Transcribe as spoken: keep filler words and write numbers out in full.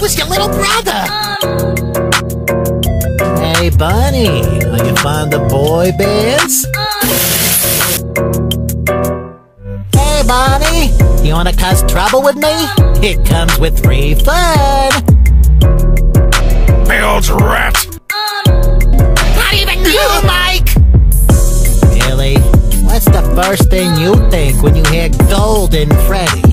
was your little brother. Hey, Bunny, are you fond of boy bands? Hey, Bunny, you wanna cause trouble with me? It comes with free fun. Hey, old rat! Not even you, Mike! Really? What's the first thing you think when you hear Golden Freddy?